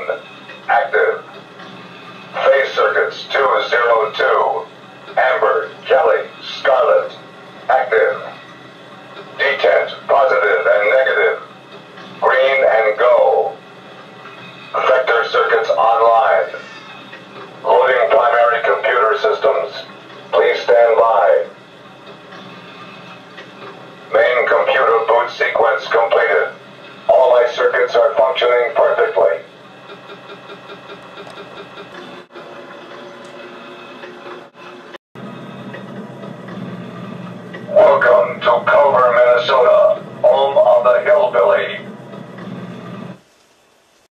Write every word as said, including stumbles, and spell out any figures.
one, active. Phase circuits two zero two, amber, jelly, scarlet, active. Detent, positive and negative, green and go. Vector circuits online. Loading primary computer systems. Please stand by. Main computer boot sequence completed. All my circuits are functioning perfectly.